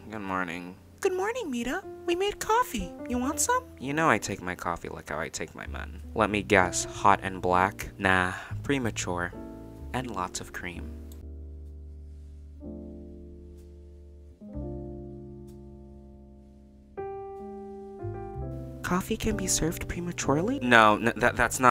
Good morning. Good morning, Mita. We made coffee. You want some? You know I take my coffee like how I take my men. Let me guess, hot and black? Nah, premature. And lots of cream. Coffee can be served prematurely? No, that's not